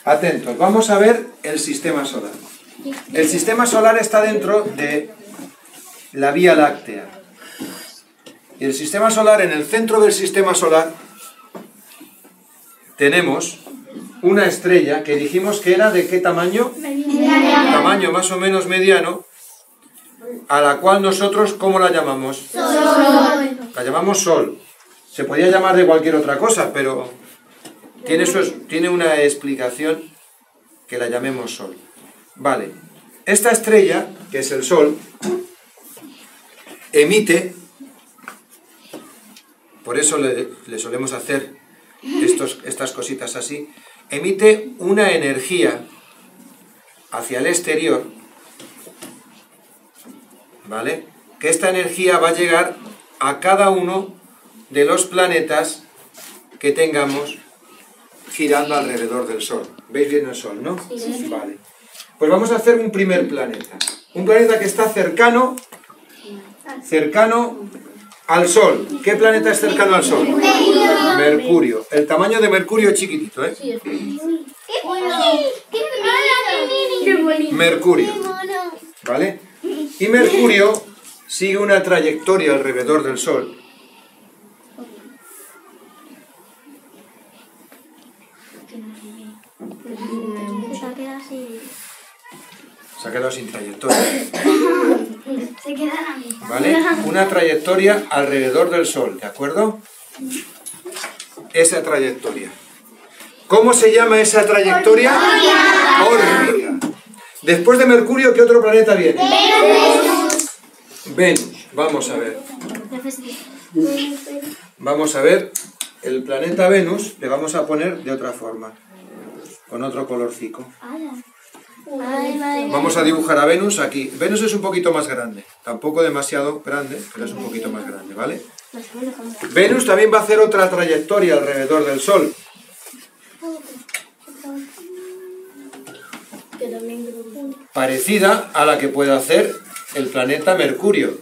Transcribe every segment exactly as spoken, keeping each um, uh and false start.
Atentos, vamos a ver el sistema solar. El sistema solar está dentro de la Vía Láctea. Y el sistema solar, en el centro del sistema solar, tenemos una estrella que dijimos que era ¿de qué tamaño? Mediano. Tamaño más o menos mediano, a la cual nosotros, ¿cómo la llamamos? Sol. La llamamos Sol. Se podía llamar de cualquier otra cosa, pero tiene, su, tiene una explicación que la llamemos Sol. Vale. Esta estrella, que es el Sol, emite, por eso le, le solemos hacer estos, estas cositas así, emite una energía hacia el exterior, ¿vale? Que esta energía va a llegar a cada uno de los planetas que tengamos girando alrededor del Sol. ¿Veis bien el Sol, no? Sí. Vale. Pues vamos a hacer un primer planeta. Un planeta que está cercano, cercano al Sol. ¿Qué planeta es cercano al Sol? Mercurio. Mercurio. El tamaño de Mercurio es chiquitito, ¿eh? Mercurio. ¿Vale? Y Mercurio sigue una trayectoria alrededor del Sol. Se ha quedado sin trayectoria. Se queda la mitad. ¿Vale? Una trayectoria alrededor del Sol, ¿de acuerdo? Esa trayectoria. ¿Cómo se llama esa trayectoria? Órbita. Después de Mercurio, ¿qué otro planeta viene? Venus. Venus. Vamos a ver. Vamos a ver. El planeta Venus le vamos a poner de otra forma. Con otro colorcico. Vamos a dibujar a Venus aquí. Venus es un poquito más grande. Tampoco demasiado grande, pero es un poquito más grande, ¿vale? Venus también va a hacer otra trayectoria alrededor del Sol. Parecida a la que puede hacer el planeta Mercurio.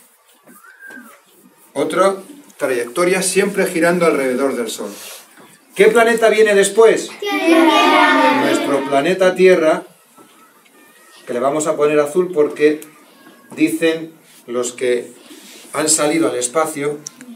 Otra trayectoria siempre girando alrededor del Sol. ¿Qué planeta viene después? Tierra. Nuestro planeta Tierra, que le vamos a poner azul porque dicen los que han salido al espacio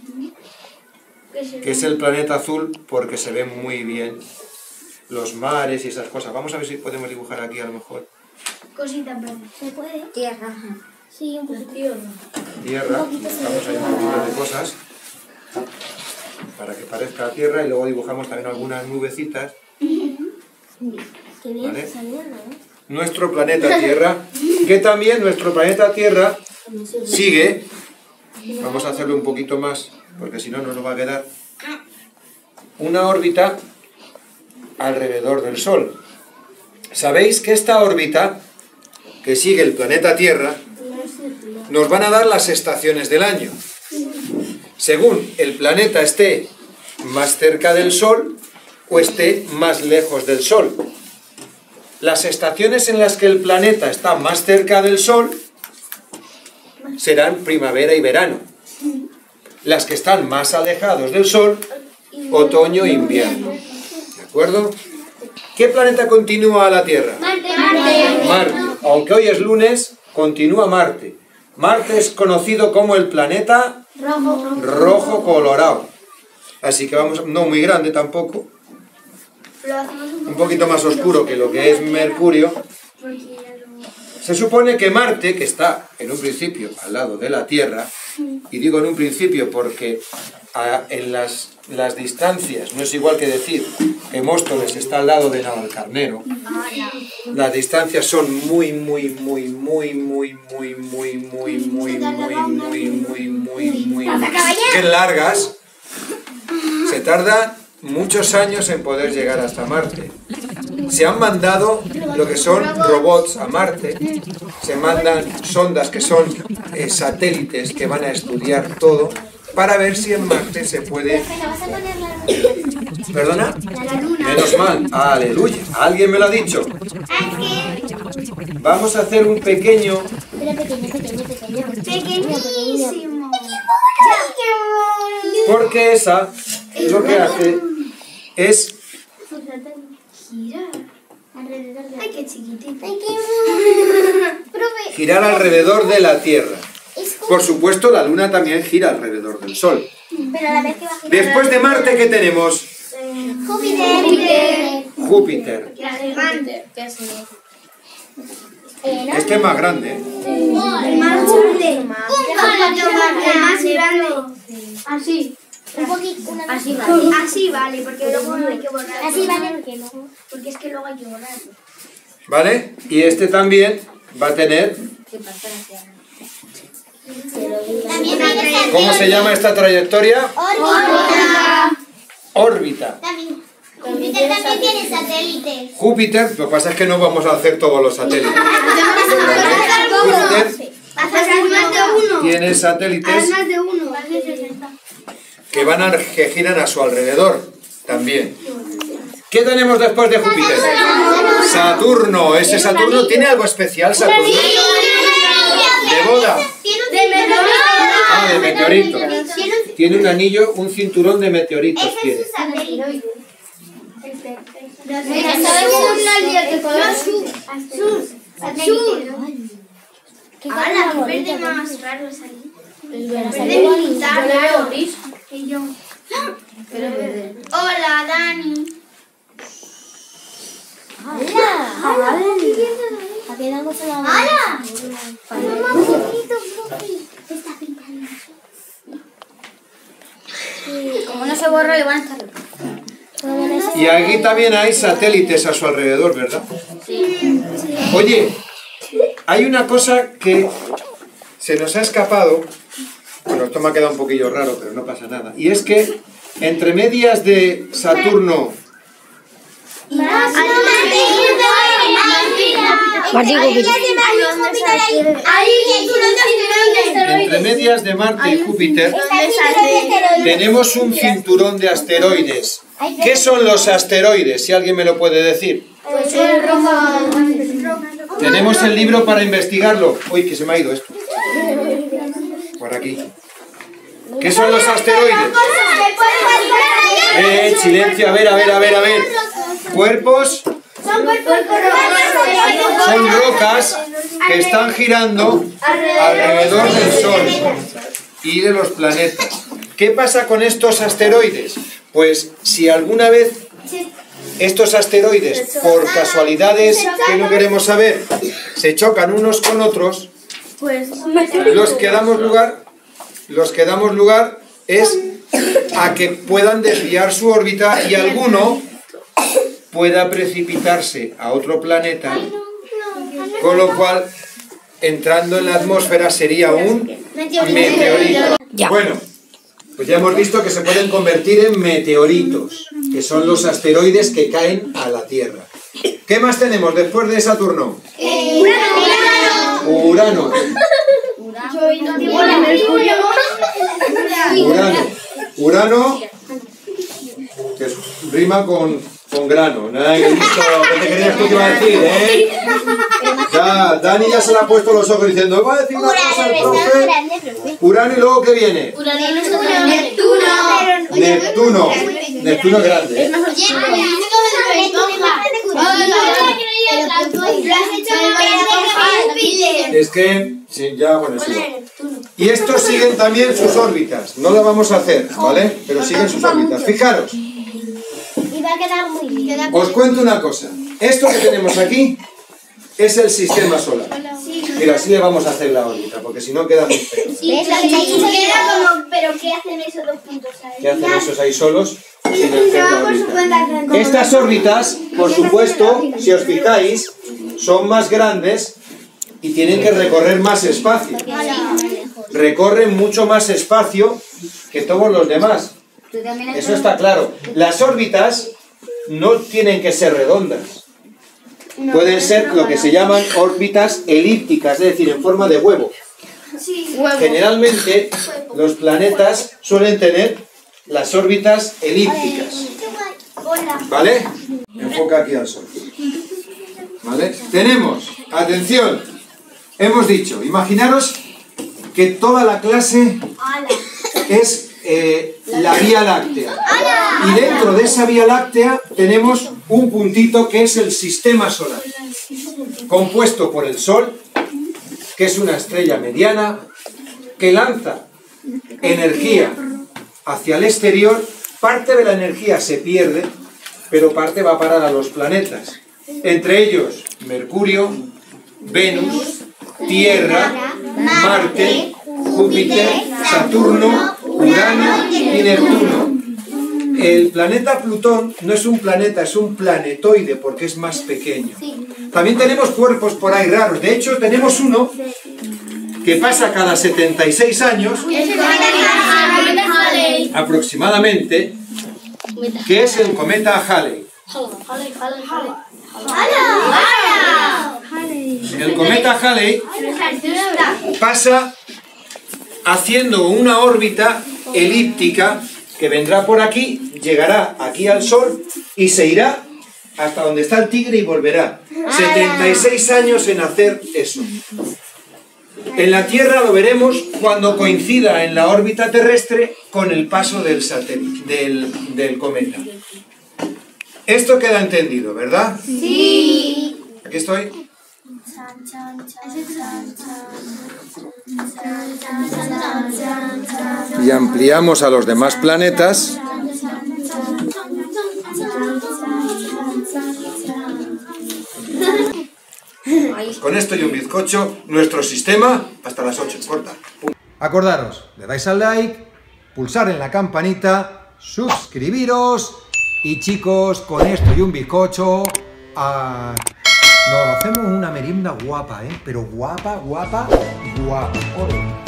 que es el planeta azul porque se ven muy bien los mares y esas cosas. Vamos a ver si podemos dibujar aquí a lo mejor. Cosita, ¿se puede? Tierra. Sí, un poquito. Tierra. Vamos a ir un poquito de cosas para que parezca tierra y luego dibujamos también algunas nubecitas. ¿Vale? Nuestro planeta Tierra, que también nuestro planeta Tierra sigue, vamos a hacerlo un poquito más, porque si no, no nos va a quedar, una órbita alrededor del Sol. ¿Sabéis que esta órbita, que sigue el planeta Tierra, nos van a dar las estaciones del año? Según el planeta esté más cerca del Sol o esté más lejos del Sol. Las estaciones en las que el planeta está más cerca del Sol serán primavera y verano. Las que están más alejados del Sol, otoño e invierno. ¿De acuerdo? ¿Qué planeta continúa a la Tierra? Marte. Marte. Aunque hoy es lunes, continúa Marte. Marte es conocido como el planeta rojo, rojo colorado. Así que vamos, no muy grande tampoco. Un poquito más oscuro que lo que es Mercurio. Se supone que Marte, que está en un principio al lado de la Tierra, y digo en un principio porque a, en las, las distancias, no es igual que decir que Móstoles está al lado de Navalcarnero, las distancias son muy, muy, muy, muy, muy, muy, muy, muy, muy, muy, muy, muy, muy, muy largas. Se tarda muchos años en poder llegar hasta Marte. Se han mandado lo que son robots a Marte, se mandan sondas que son eh, satélites que van a estudiar todo para ver si en Marte se puede... ¿Perdona? Menos mal, aleluya, alguien me lo ha dicho. Vamos a hacer un pequeño... Pequeñísimo. Porque esa lo que hace es Girar. Ay, qué chiquitito. Girar alrededor de la Tierra. Por supuesto, la Luna también gira alrededor del Sol. Pero a la vez que va a girar. Después de Marte, ¿qué tenemos? Júpiter. Júpiter. Júpiter. Este es más grande, ¿eh? El más grande. Un poquito más grande. Así. Un poquito. Así vale. Así vale, porque luego no hay que borrarlo. Así vale, porque no. Porque es que luego hay que borrarlo. ¿Vale? Y este también va a tener... ¿Cómo se llama esta trayectoria? Órbita. Órbita. Júpiter también tiene satélites. Júpiter, lo que pasa es que no vamos a hacer todos los satélites. Júpiter tiene satélites Más de uno. que van a, que giran a su alrededor también. ¿Qué tenemos después de Júpiter? Saturno. Ese Saturno tiene algo especial, Saturno. ¿De boda? Ah, de meteorito. Tiene un anillo, un cinturón de meteoritos. Tiene. ¡Hala! ¡Qué verde más raro es ahí! Verde militar, claro. Que yo. Hola, Dani. ¡Hala! ¡Hala! ¡Mamá, bonito, Fluffy! Está pintando. Como no se borra, le van a estar. Y aquí también hay satélites a su alrededor, ¿verdad? Oye, hay una cosa que se nos ha escapado, bueno, esto me ha quedado un poquillo raro, pero no pasa nada, y es que entre medias de Saturno entre medias de Marte y Júpiter tenemos un cinturón de asteroides. ¿Qué son los asteroides? Si alguien me lo puede decir. Tenemos el libro para investigarlo. Uy, que se me ha ido esto. Por aquí. ¿Qué son los asteroides? Eh, silencio, a ver, a ver, a ver, a ver. Cuerpos. Son rocas que están girando alrededor del Sol y de los planetas. ¿Qué pasa con estos asteroides? Pues si alguna vez estos asteroides, por casualidades que no queremos saber, se chocan unos con otros, los que damos lugar, los que damos lugar es a que puedan desviar su órbita y alguno pueda precipitarse a otro planeta, con lo cual, entrando en la atmósfera, sería un meteorito. Bueno, pues ya hemos visto que se pueden convertir en meteoritos, que son los asteroides que caen a la Tierra. ¿Qué más tenemos después de Saturno? Urano. Urano. Urano, que es, rima con, con grano. Nada, que dicho, ¿qué te creías tú que iba a decir, eh? Ya, Dani ya se le ha puesto los ojos diciendo, va a decir una cosa al profe. Urano, y luego ¿qué viene? Neptuno. Neptuno. Neptuno es grande, ¿eh? Es que, sí, ya, bueno, sí. Y estos siguen también sus órbitas. No lo vamos a hacer, ¿vale? Pero siguen sus órbitas. Fijaros. Os cuento una cosa. Esto que tenemos aquí es el sistema solar. Mira, así le vamos a hacer la órbita, porque si no queda muy feo. Pero ¿qué hacen esos dos puntos ahí? ¿Qué hacen esos ahí solos? Sin hacer la órbita. Estas órbitas, por supuesto, si os fijáis, son más grandes y tienen que recorrer más espacio. Recorren mucho más espacio que todos los demás. Eso está claro. Las órbitas no tienen que ser redondas. Pueden ser lo que se llaman órbitas elípticas, es decir, en forma de huevo. Generalmente los planetas suelen tener las órbitas elípticas. ¿Vale? Enfoca aquí al Sol. ¿Vale? Tenemos, atención, hemos dicho, imaginaros que toda la clase es eh, la Vía Láctea. Y dentro de esa Vía Láctea tenemos un puntito que es el Sistema Solar, compuesto por el Sol, que es una estrella mediana, que lanza energía hacia el exterior. Parte de la energía se pierde, pero parte va a parar a los planetas. Entre ellos, Mercurio, Venus, Tierra, Marte, Júpiter, Saturno, Urano y Neptuno. El planeta Plutón no es un planeta, es un planetoide porque es más pequeño. También tenemos cuerpos por ahí raros. De hecho, tenemos uno que pasa cada setenta y seis años, aproximadamente, que es el cometa Halley. El cometa Halley pasa haciendo una órbita elíptica que vendrá por aquí, llegará aquí al Sol y se irá hasta donde está el Tigre y volverá. setenta y seis años en hacer eso. En la Tierra lo veremos cuando coincida en la órbita terrestre con el paso del satélite, del, del cometa. Esto queda entendido, ¿verdad? Sí. Aquí estoy. Y ampliamos a los demás planetas. Con esto y un bizcocho, nuestro sistema hasta las ocho, corta. Acordaros, le dais al like, pulsar en la campanita, suscribiros y chicos, con esto y un bizcocho, a... nos hacemos una merienda guapa, ¿eh? Pero guapa, guapa, guapa. Oro.